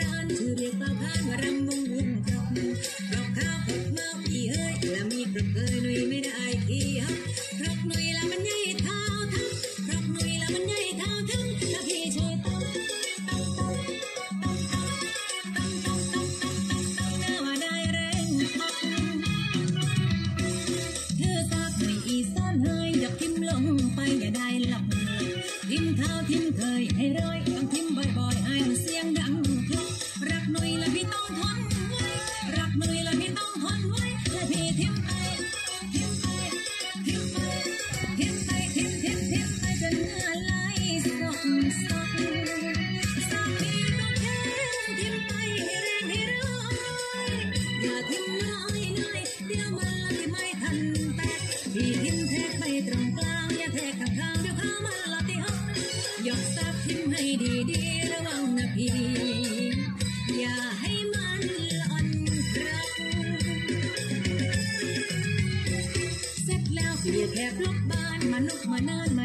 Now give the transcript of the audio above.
ราณชื่อเรียกเป่าพานรำวงวุ่นครบดอกข้าวหกเมาอีเอ้ยละมีกระเกยหนุ่ยไม่ได้ขี้ฮักครบหนุ่ยละมันใหญ่เท่าทั้งครบหนุ่ยละมันใหญ่เท่าทั้งถ้าพี่ช่วยต้องหน้ามาได้แรงพักเธอตากไม่อีซ่อนเฮยดับทิมลงไปอย่าได้หลับทิมเท้าทิมเคยให้ร้อยต้องทิมบ่อยๆให้มันเสียงดังครบรักหนุ่ยละพี่ต้องทนไว้รักหนุ่ยละพี่ต้องทนไว้และพี่ทิมไปทิมไปทิมไปทิมไปทิมทิมทิมไปจนเหงื่อไหลซอกซอกซอกพี่ต้องแค่ทิมไปให้แรงให้ร้อยอย่าทิมน้อยน้อยเดี๋ยวมันละที่ไม่ทันแตกพี่ทิมแทกไปตรงกลางอย่าแทกข้างๆเดี๋ยวข้ามันละที่ห้องยกซับทิมให้ดีๆระวังนะพี่อย่าให้มันอ่อนครับเสร็จแล้วเรียกแขกลูกบ้านมานุกมานาน